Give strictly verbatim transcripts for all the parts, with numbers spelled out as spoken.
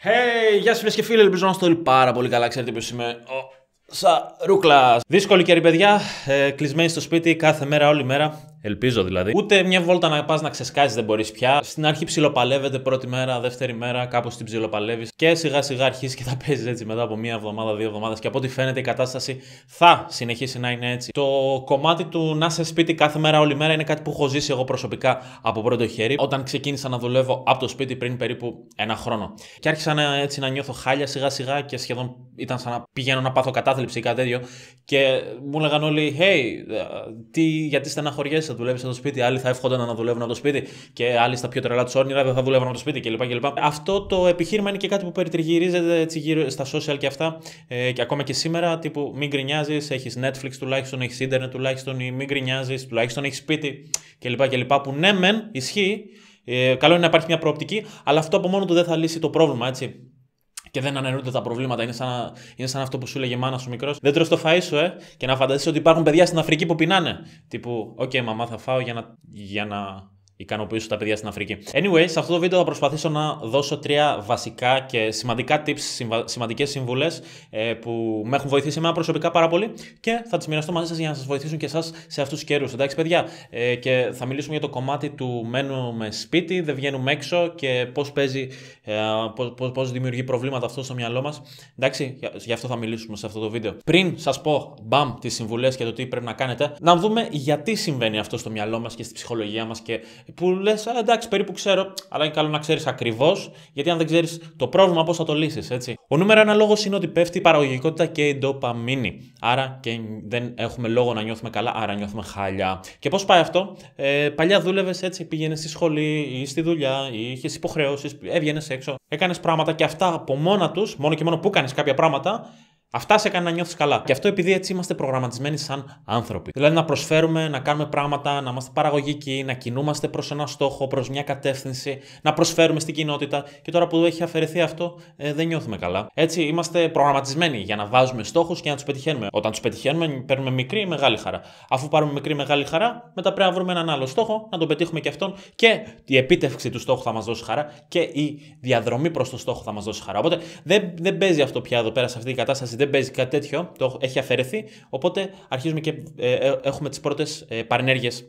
Hey, γεια σας φίλες και φίλοι, ελπίζω να είστε όλοι πάρα πολύ καλά. Ξέρετε ποιος είμαι, ο Σαρούκλας. Δύσκολη καιρή, παιδιά, ε, κλεισμένοι στο σπίτι κάθε μέρα, όλη μέρα. Ελπίζω δηλαδή. Ούτε μια βόλτα να πας να ξεσκάσεις δεν μπορείς πια. Στην αρχή ψιλοπαλεύεται πρώτη μέρα, δεύτερη μέρα, κάπως την ψιλοπαλεύεις. Και σιγά σιγά αρχίζει και θα παίζεις έτσι μετά από μία εβδομάδα, δύο εβδομάδες. Και από ό,τι φαίνεται η κατάσταση θα συνεχίσει να είναι έτσι. Το κομμάτι του να είσαι σπίτι κάθε μέρα, όλη μέρα είναι κάτι που έχω ζήσει εγώ προσωπικά από πρώτο χέρι. Όταν ξεκίνησα να δουλεύω από το σπίτι πριν περίπου ένα χρόνο. Και άρχισα να, έτσι να νιώθω χάλια σιγά σιγά και σχεδόν ήταν σαν να πηγαίνω να πάθω κατάθλιψη ή κάτι τέτοιο. Και μου λέγαν όλοι, hey, τι, γιατί στεναχωριέσαι, δουλεύεις από το σπίτι. Άλλοι θα εύχονταν να δουλεύουν από το σπίτι και άλλοι στα πιο τρελά τους όνειρα δεν θα δουλεύουν από το σπίτι κλπ. κλπ. Αυτό το επιχείρημα είναι και κάτι που περιτριγυρίζεται έτσι γύρω στα social και αυτά. Ε, και ακόμα και σήμερα, τύπου μην γκρινιάζεις, έχεις Netflix τουλάχιστον, έχεις ίντερνετ τουλάχιστον, ή μην γκρινιάζεις, τουλάχιστον έχεις σπίτι κλπ. κλπ. Που ναι, μεν ισχύει. Ε, καλό είναι να υπάρχει μια προοπτική, αλλά αυτό από μόνο του δεν θα λύσει το πρόβλημα, έτσι. Και δεν αναιρούνται τα προβλήματα. Είναι σαν, είναι σαν αυτό που σου έλεγε η μάνα σου μικρός. Δεν τρως το φαΐ σου, ε. Και να φανταστείς ότι υπάρχουν παιδιά στην Αφρική που πεινάνε. Τύπου, οκ, okay, μαμά, θα φάω για να, για να ικανοποιήσω τα παιδιά στην Αφρική. Anyway, σε αυτό το βίντεο θα προσπαθήσω να δώσω τρία βασικά και σημαντικά tips, σημαντικές συμβουλές ε, που με έχουν βοηθήσει εμένα προσωπικά πάρα πολύ και θα τις μοιραστώ μαζί σας για να σας βοηθήσουν και εσάς σε αυτούς τους καιρούς. Εντάξει, παιδιά, ε, και θα μιλήσουμε για το κομμάτι του μένουμε σπίτι, δεν βγαίνουμε έξω και πώς παίζει, ε, πώς, πώς, πώς δημιουργεί προβλήματα αυτό στο μυαλό μας. Εντάξει, γι' αυτό θα μιλήσουμε σε αυτό το βίντεο. Πριν σας πω, μπαμ, τις συμβουλές και το τι πρέπει να κάνετε, να δούμε γιατί συμβαίνει αυτό στο μυαλό μας και στη ψυχολογία μας και που λες, εντάξει, περίπου ξέρω, αλλά είναι καλό να ξέρεις ακριβώς, γιατί αν δεν ξέρεις το πρόβλημα, πώς θα το λύσεις, έτσι. Ο νούμερο ένα λόγος είναι ότι πέφτει η παραγωγικότητα και η ντοπαμίνη. Άρα και δεν έχουμε λόγο να νιώθουμε καλά, άρα νιώθουμε χάλια. Και πώς πάει αυτό? Ε, παλιά δούλευες έτσι, πήγαινες στη σχολή ή στη δουλειά, ή είχες υποχρεώσεις, έβγαινες έξω, έκανες πράγματα και αυτά από μόνα τους, μόνο και μόνο που κάνεις κάποια πράγματα. Αυτά σε έκανε να νιώθεις καλά. Και αυτό επειδή έτσι είμαστε προγραμματισμένοι σαν άνθρωποι. Δηλαδή να προσφέρουμε, να κάνουμε πράγματα, να είμαστε παραγωγικοί, να κινούμαστε προς ένα στόχο, προς μια κατεύθυνση, να προσφέρουμε στην κοινότητα. Και τώρα που έχει αφαιρεθεί αυτό, ε, δεν νιώθουμε καλά. Έτσι είμαστε προγραμματισμένοι για να βάζουμε στόχους και να τους πετυχαίνουμε. Όταν τους πετυχαίνουμε, παίρνουμε μικρή ή μεγάλη χαρά. Αφού πάρουμε μικρή ή μεγάλη χαρά, μετά πρέπει να βρούμε έναν άλλο στόχο, να τον πετύχουμε και αυτόν. Και η επίτευξη του στόχου θα μας δώσει χαρά και η διαδρομή προς το στόχο θα μας δώσει χαρά. Οπότε δεν, δεν παίζει αυτό πια εδώ πέρα σε αυτή την κατάσταση. Δεν παίζει κάτι τέτοιο, το έχει αφαιρεθεί, οπότε αρχίζουμε και ε, ε, έχουμε τις πρώτες ε, παρενέργειες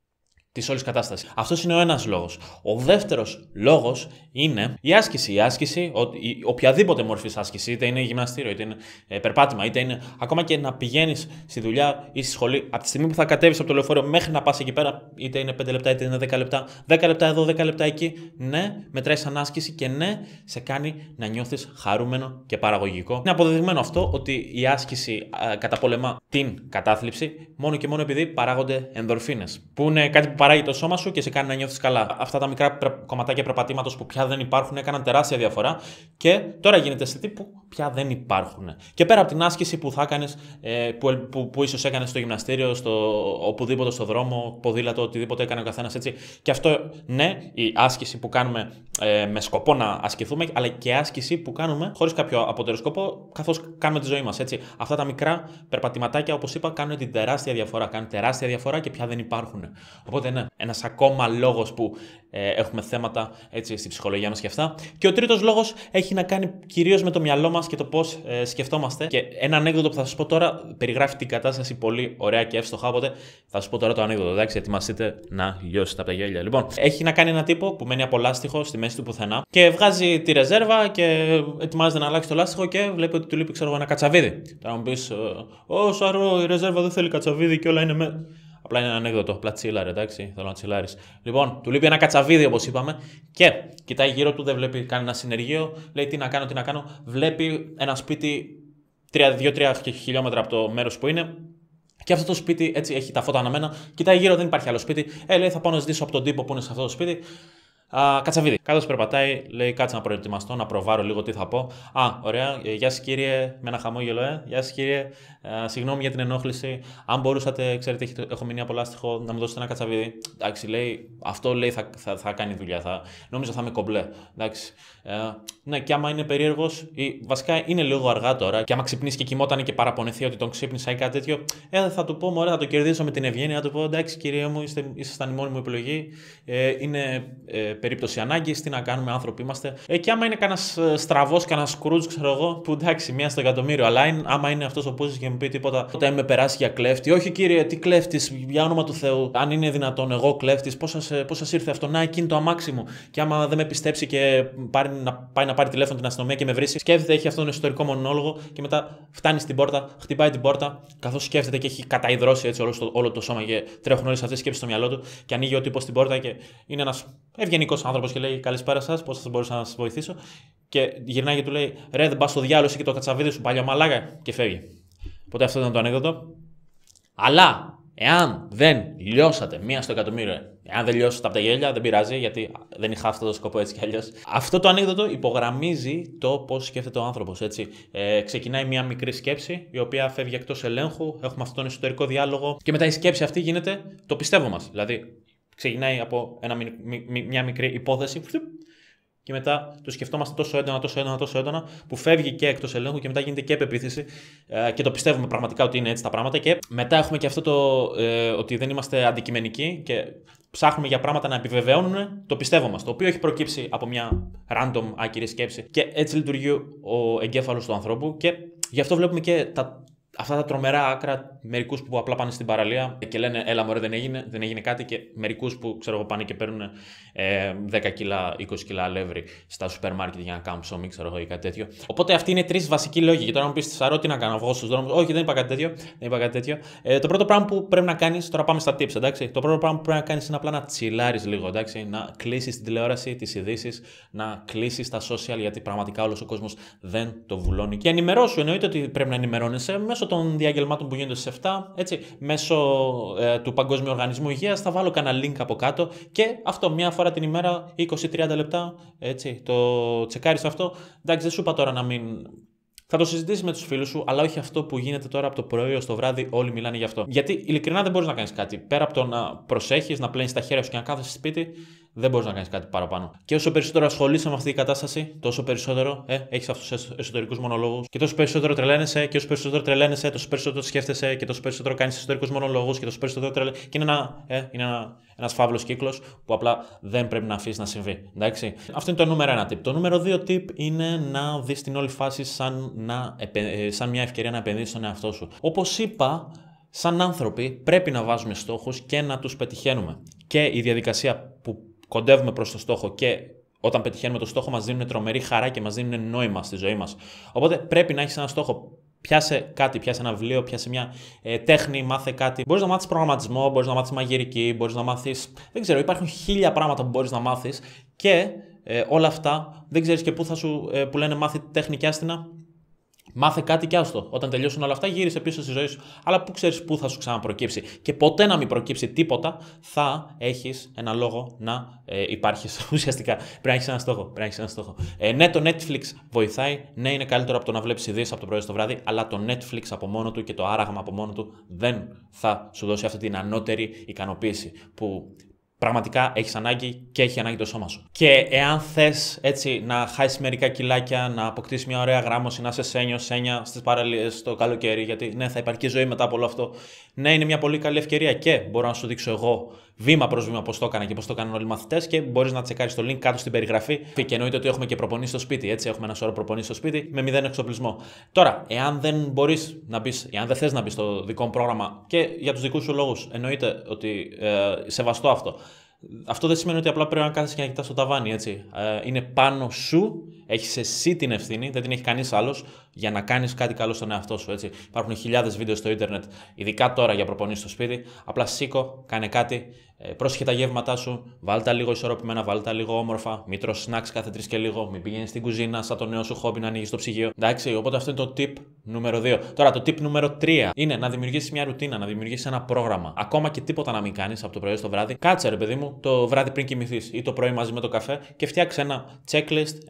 της όλης κατάστασης. Αυτός είναι ο ένας λόγος. Ο δεύτερος λόγος είναι η άσκηση. Η άσκηση, ο, η, οποιαδήποτε μορφής άσκηση, είτε είναι γυμναστήριο, είτε είναι ε, περπάτημα, είτε είναι ακόμα και να πηγαίνεις στη δουλειά ή στη σχολή, από τη στιγμή που θα κατέβεις από το λεωφορείο μέχρι να πας εκεί πέρα, είτε είναι πέντε λεπτά, είτε είναι δέκα λεπτά, δέκα λεπτά εδώ, δέκα λεπτά εκεί, ναι, μετράει σαν άσκηση και ναι, σε κάνει να νιώθεις χαρούμενο και παραγωγικό. Είναι αποδεδειγμένο αυτό ότι η άσκηση ε, καταπολεμά την κατάθλιψη μόνο και μόνο επειδή παράγονται ενδορφίνες, που είναι κάτι που παράγει το σώμα σου και σε κάνει να νιώθεις καλά. Αυτά τα μικρά κομματάκια περπατήματος που πια δεν υπάρχουν έκαναν τεράστια διαφορά και τώρα γίνεται σε τύπου πια δεν υπάρχουν. Και πέρα από την άσκηση που θα έκανες, που, που, που ίσως έκανες στο γυμναστήριο, στο, οπουδήποτε στο δρόμο, ποδήλατο, οτιδήποτε έκανε ο καθένας έτσι. Και αυτό, ναι, η άσκηση που κάνουμε ε, με σκοπό να ασκηθούμε, αλλά και άσκηση που κάνουμε χωρίς κάποιο απότερο σκοπό, καθώς κάνουμε τη ζωή μας. Έτσι. Αυτά τα μικρά περπατηματάκια, όπως είπα, κάνουν την τεράστια διαφορά. Κάνουν τεράστια διαφορά και πια δεν υπάρχουν. Οπότε, ναι, ένας ακόμα λόγος που ε, έχουμε θέματα έτσι, στη ψυχολογία μας και αυτά. Και ο τρίτος λόγος έχει να κάνει κυρίως με το μυαλό μας και το πώς ε, σκεφτόμαστε. Και ένα ανέκδοτο που θα σας πω τώρα περιγράφει την κατάσταση πολύ ωραία και εύστοχα. Οπότε θα σας πω τώρα το ανέκδοτο, εντάξει, ετοιμαστείτε να λιώσετε από τα γέλια. Λοιπόν, έχει να κάνει ένα τύπο που μένει από λάστιχο στη μέση του πουθενά και βγάζει τη ρεζέρβα και ετοιμάζεται να αλλάξει το λάστιχο και βλέπει ότι του λείπει, ξέρω, ένα κατσαβίδι. Τώρα μου πει, Ω Σαρό, η ρεζέρβα δεν θέλει κατσαβίδι και όλα είναι με. Απλά είναι ένα ανέκδοτο. Απλά τσίλαρε, εντάξει. Θέλω να τσιλάρεις. Λοιπόν, του λείπει ένα κατσαβίδι, όπως είπαμε, και κοιτάει γύρω του, δεν βλέπει κανένα συνεργείο. Λέει τι να κάνω, τι να κάνω. Βλέπει ένα σπίτι δύο τρία χιλιόμετρα από το μέρος που είναι. Και αυτό το σπίτι έτσι έχει τα φώτα αναμένα. Κοιτάει γύρω, δεν υπάρχει άλλο σπίτι. Ε, λέει, θα πάω να ζητήσω από τον τύπο που είναι σε αυτό το σπίτι. Α, κατσαβίδι. Καθώς περπατάει, λέει: κάτσε να προετοιμαστώ, να προβάρω λίγο τι θα πω. Α, ωραία. Ε, γεια σας κύριε, με ένα χαμόγελο, ε. Γεια σας κύριε. Ε, συγγνώμη για την ενόχληση. Αν μπορούσατε, ξέρετε, έχω μείνει από λάστιχο, να μου δώσετε ένα κατσαβίδι. Εντάξει, λέει, αυτό λέει θα, θα, θα κάνει δουλειά. Θα, νόμιζα θα είμαι κομπλέ. Εντάξει. Ε, ναι, και άμα είναι περίεργος, ή βασικά είναι λίγο αργά τώρα, και άμα ξυπνήσει και κοιμόταν και παραπονεθεί ότι τον ξύπνησα ή κάτι τέτοιο, ε, θα του πω, μωρέ, θα το κερδίσω με την ευγένεια, θα του πω: εντάξει κύριε μου, είστε, ήσασταν η μόνη μου επιλογή. Ε, είναι. Ε, περίπτωση ανάγκης, τι να κάνουμε, άνθρωποι είμαστε. Ε, και άμα είναι κανένας στραβός, κανένας Σκρούτζ, ξέρω εγώ, που εντάξει, μία στο εκατομμύριο, αλλά είναι, άμα είναι αυτός ο Πούζης και μου πει τίποτα, τότε με περάσει για κλέφτη. Όχι κύριε, τι κλέφτης, για όνομα του Θεού. Αν είναι δυνατόν, εγώ κλέφτης, πώς σας ήρθε αυτό, να εκείνη το αμάξι μου. Και άμα δεν με πιστέψει και πάρει, να πάει να πάρει τηλέφωνο την αστυνομία και με βρει, σκέφτεται, έχει αυτόν τον ιστορικό μονόλογο και μετά φτάνει στην πόρτα, χτυπάει την πόρτα, καθώς σκέφτεται και έχει καταϊδρώσει έτσι όλο το, όλο το σώμα και τρέχουν όλες αυτές τις σκέψεις στο μυαλό του και ανοίγει ο τύπος την πόρτα και είναι ένας ευγενικός άνθρωπος και λέει καλησπέρα σας, πώς σας μπορούσα να σας βοηθήσω. Και γυρνάει και του λέει ρε, δεν πας στο διάλογο και το κατσαβίδι σου, παλιό μαλάκα, και φεύγει. Οπότε αυτό ήταν το ανέκδοτο. Αλλά εάν δεν λιώσατε μία στο εκατομμύριο, εάν δεν λιώσατε από τα γέλια, δεν πειράζει, γιατί δεν είχα αυτό το σκοπό έτσι κι αλλιώς. Αυτό το ανέκδοτο υπογραμμίζει το πώς σκέφτεται ο άνθρωπος. Έτσι. Ε, ξεκινάει μία μικρή σκέψη, η οποία φεύγει εκτός ελέγχου, έχουμε αυτόν τον εσωτερικό διάλογο, και μετά η σκέψη αυτή γίνεται το πιστεύω μας. Δηλαδή, ξεκινάει από ένα, μι, μι, μια μικρή υπόθεση. Και μετά το σκεφτόμαστε τόσο έντονα, τόσο έντονα, τόσο έντονα, που φεύγει και εκτός ελέγχου και μετά γίνεται και επεποίθηση ε, και το πιστεύουμε πραγματικά ότι είναι έτσι τα πράγματα. Και μετά έχουμε και αυτό το ε, ότι δεν είμαστε αντικειμενικοί και ψάχνουμε για πράγματα να επιβεβαιώνουν το πιστεύω μας, το οποίο έχει προκύψει από μια random άκυρη σκέψη. Και έτσι λειτουργεί ο εγκέφαλος του ανθρώπου και γι' αυτό βλέπουμε και τα. Αυτά τα τρομερά άκρα, μερικούς που απλά πάνε στην παραλία και λένε έλα μωρέ δεν έγινε, δεν έγινε κάτι, και μερικούς που ξέρω εγώ πάνε και παίρνουν ε, δέκα κιλά, είκοσι κιλά αλεύρι στα σούπερ μάρκετ για να κάνουν ψωμί, ξέρω εγώ, ή κάτι τέτοιο. Οπότε αυτοί είναι τρεις βασικοί λόγοι. Και τώρα μου πεις Σαρώ, τι να κάνω, βγω στους δρόμους. Όχι, δεν είπα κάτι τέτοιο. Δεν είπα κάτι τέτοιο. Ε, το πρώτο πράγμα που πρέπει να κάνεις, τώρα πάμε στα tips, εντάξει. Το πρώτο πράγμα που πρέπει να κάνεις είναι απλά να τσιλάρεις λίγο, εντάξει. Να κλείσεις την τηλεόραση, τις ειδήσεις, να κλείσεις τα social, γιατί πραγματικά όλος ο κόσμος δεν το βουλώνει. Και ενημερώσου, εννοείται ότι πρέπει να ενημερώνεσαι μέσω των διαγγελμάτων που γίνονται στις εφτά, έτσι, μέσω ε, του Παγκόσμιου Οργανισμού Υγείας. Θα βάλω κανένα link από κάτω και αυτό μία φορά την ημέρα, είκοσι με τριάντα λεπτά, έτσι, το τσεκάρεις αυτό. Εντάξει, δεν σου είπα τώρα να μην. Θα το συζητήσεις με τους φίλους σου, αλλά όχι αυτό που γίνεται τώρα από το πρωί ως το βράδυ. Όλοι μιλάνε γι' αυτό. Γιατί ειλικρινά δεν μπορείς να κάνεις κάτι. Πέρα από το να προσέχεις, να πλένεις τα χέρια σου και να κάθεσαι σπίτι, δεν μπορείς να κάνεις κάτι παραπάνω. Και όσο περισσότερο ασχολείσαι με αυτή την κατάσταση, τόσο περισσότερο ε, έχεις αυτούς τους εσωτερικούς μονολόγους. Και τόσο περισσότερο τρελαίνεσαι, και όσο περισσότερο τρελαίνεσαι, τόσο περισσότερο σκέφτεσαι, και τόσο περισσότερο κάνεις εσωτερικούς μονολόγους, και τόσο περισσότερο τρελαίνεσαι. Και είναι, ένα, ε, είναι ένα, ένας φαύλος κύκλος που απλά δεν πρέπει να αφήσεις να συμβεί. Εντάξει. Αυτό είναι το νούμερο ένα tip. Το νούμερο δύο tip είναι να δεις την όλη φάση σαν, να, σαν μια ευκαιρία να επενδύσεις στον εαυτό σου. Όπως είπα, σαν άνθρωποι πρέπει να βάζουμε στόχους και να τους πετυχαίνουμε. Και η διαδικασία που κοντεύουμε προς το στόχο και όταν πετυχαίνουμε το στόχο μας δίνουν τρομερή χαρά και μας δίνουν νόημα στη ζωή μας. Οπότε πρέπει να έχεις ένα στόχο. Πιάσε κάτι, πιάσε ένα βιβλίο, πιάσε μια ε, τέχνη, μάθε κάτι. Μπορείς να μάθεις προγραμματισμό, μπορείς να μάθεις μαγειρική, μπορείς να μάθεις. Δεν ξέρω, υπάρχουν χίλια πράγματα που μπορείς να μάθεις και ε, όλα αυτά δεν ξέρεις και πού θα σου ε, που λένε μάθει τέχνη και άστινα. Μάθε κάτι κι άστο. Όταν τελειώσουν όλα αυτά, γύρισε πίσω στη ζωή σου. Αλλά πού ξέρεις πού θα σου ξαναπροκύψει. Και ποτέ να μην προκύψει τίποτα, θα έχεις ένα λόγο να ε, υπάρχεις. Ουσιαστικά πρέπει να έχεις ένα στόχο. Πρέπει να έχεις ένα στόχο. Ε, ναι, το Netflix βοηθάει. Ναι, είναι καλύτερο από το να βλέπεις ειδήσεις από το πρωί στο βράδυ. Αλλά το Netflix από μόνο του και το άραγμα από μόνο του δεν θα σου δώσει αυτή την ανώτερη ικανοποίηση που πραγματικά έχεις ανάγκη και έχει ανάγκη το σώμα σου. Και εάν θες έτσι να χάσεις μερικά κιλάκια, να αποκτήσεις μια ωραία γράμμωση, να είσαι σένιο, σένια στις παραλίες το καλοκαίρι, γιατί ναι, θα υπάρχει ζωή μετά από όλο αυτό. Ναι, είναι μια πολύ καλή ευκαιρία και μπορώ να σου δείξω εγώ βήμα προς βήμα πώς το έκανα και πώς το έκαναν όλοι οι μαθητές και μπορείς να τσεκάρεις το link κάτω στην περιγραφή. Και εννοείται ότι έχουμε και προπονήσεις στο σπίτι. Έτσι, έχουμε ένα σώρο προπονήσεις στο σπίτι με μηδέν εξοπλισμό. Τώρα, εάν δεν μπορείς να μπεις, εάν δεν θες να μπεις στο δικό μου πρόγραμμα και για τους δικούς σου λόγους, εννοείται ότι ε, σεβαστό αυτό. Αυτό δεν σημαίνει ότι απλά πρέπει να κάθεσαι και να κοιτάς το ταβάνι, έτσι. Ε, είναι πάνω σου, έχεις εσύ την ευθύνη, δεν την έχει κανείς άλλος, για να κάνεις κάτι καλό στον εαυτό σου, έτσι. Υπάρχουν χιλιάδες βίντεο στο ίντερνετ, ειδικά τώρα για προπονήσεις στο σπίτι. Απλά σήκω, κάνε κάτι, ε, πρόσχε τα γεύματά σου, βάλ τα λίγο ισορροπημένα, βάλ τα λίγο όμορφα, μην τρως snacks κάθε τρεις και λίγο, μην πηγαίνεις στην κουζίνα σαν το νέο σου χόμπι να ανοίγεις το ψυγείο. Εντάξει, οπότε αυτό είναι το tip νούμερο δύο. Τώρα, το tip νούμερο τρία είναι να δημιουργήσεις μια ρουτίνα, να δημιουργήσεις ένα πρόγραμμα. Ακόμα και τίποτα να μην κάνεις από το πρωί στο βράδυ. Κάτσε, ρε παιδί μου, το βράδυ πριν κοιμηθείς ή το πρωί μαζί με το καφέ και φτιάξε ένα checklist, ένα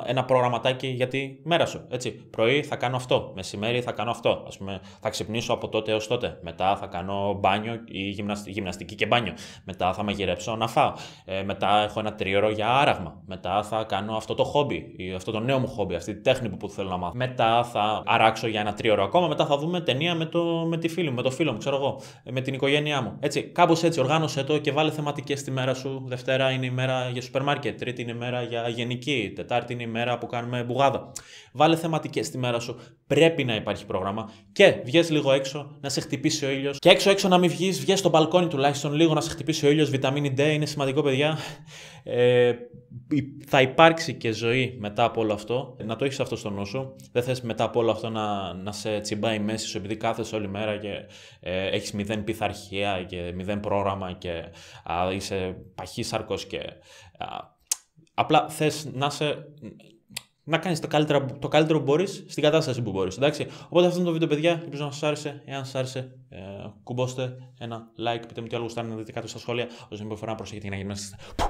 ένα προγραμματάκι για τη μέρα σου. Έτσι. Πρωί θα κάνω αυτό, μεσημέρι θα κάνω αυτό. Ας πούμε, θα ξυπνήσω από τότε έως τότε. Μετά θα κάνω μπάνιο ή γυμναστική και μπάνιο. Μετά θα μαγειρέψω να φάω. Ε, μετά έχω ένα τρίωρο για άραγμα. Μετά θα κάνω αυτό το χόμπι, ή αυτό το νέο μου χόμπι, αυτή τη τέχνη που, που θέλω να μάθω. Μετά θα αράξω για ένα τρίωρο ακόμα. Μετά θα δούμε ταινία με, το, με τη φίλη μου, με το φίλο μου, ξέρω εγώ, με την οικογένειά μου. Έτσι, κάπως έτσι, οργάνωσέ το και βάλε θεματικές στη μέρα σου. Δευτέρα είναι η μέρα για σούπερ μάρκετ. Τρίτη είναι η μέρα για γενική. Τετάρτη είναι η μέρα που κάνουμε μπουγάδα. Βάλε θεματικές στη μέρα σου. Πρέπει να υπάρχει πρόγραμμα και βγες λίγο έξω να σε χτυπήσει ο ήλιος. Και έξω έξω να μην βγεις, βγες στο μπαλκόνι τουλάχιστον λίγο να σε χτυπήσει ο ήλιος. Βιταμίνη ντι είναι σημαντικό, παιδιά. Ε, θα υπάρξει και ζωή μετά από όλο αυτό. Να το έχεις αυτό στο νου σου. Δεν θες μετά από όλο αυτό να, να σε τσιμπάει η μέση σου επειδή κάθεσαι όλη μέρα και ε, έχεις μηδέν πειθαρχία και μηδέν πρόγραμμα και α, είσαι παχύσαρκος και α, απλά θες να σε... να κάνεις το καλύτερο, το καλύτερο που μπορείς στην κατάσταση που μπορείς. Εντάξει. Οπότε αυτό είναι το βίντεο, παιδιά. Ελπίζω να σας άρεσε. Εάν σας άρεσε, ε, κουμπώστε ένα like. Πείτε μου τι άλλο γουστάρετε να δείτε κάτω στα σχόλια. Όσο με φορά να προσέχετε για να γυμνάσετε.